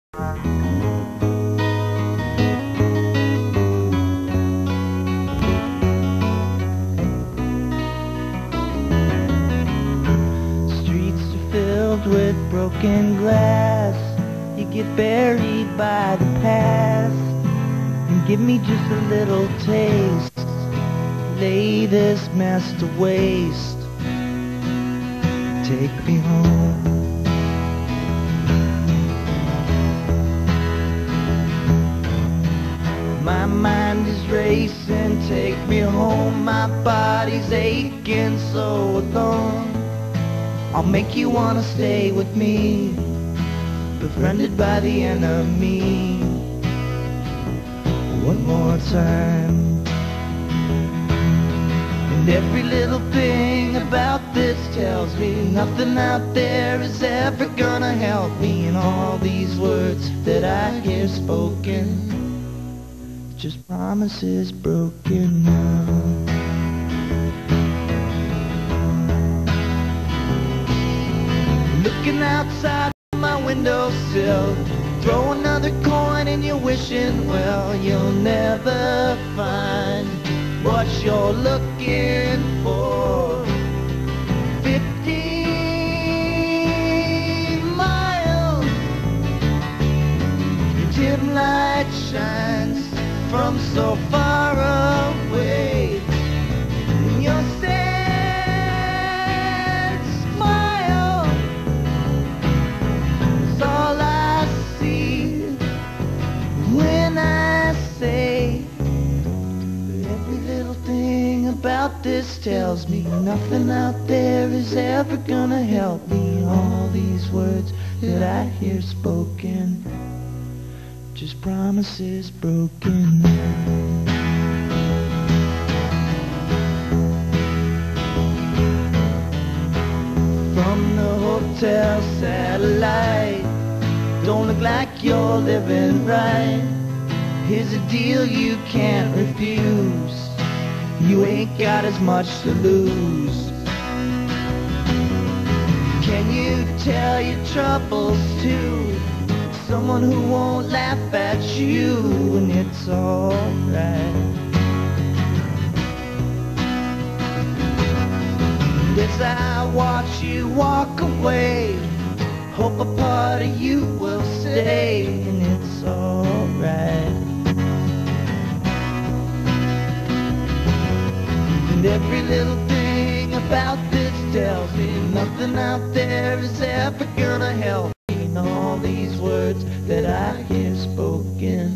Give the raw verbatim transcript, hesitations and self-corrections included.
Streets are filled with broken glass. You get buried by the past, and give me just a little taste. Lay this mess to waste. Take me home. My mind is racing, take me home. My body's aching, so alone. I'll make you wanna stay with me, befriended by the enemy. One more time. And every little thing about this tells me nothing out there is ever gonna help me. And all these words that I hear spoken, just promises broken now. Looking outside my windowsill, throw another coin and you're wishing, well, you'll never find what you're looking for. Fifty miles, your dim light shines from so far away. And your sad smile is all I see when I say that every little thing about this tells me nothing out there is ever gonna help me. All these words that I hear spoken, just promises broken now. From the hotel satellite, don't look like you're living right. Here's a deal you can't refuse. You ain't got as much to lose. Can you tell your troubles to someone who won't laugh at you when it's alright? And as I watch you walk away, hope a part of you will stay, and it's alright. And every little thing about this tells me nothing out there is ever gonna help me. And all these words that I hear spoken,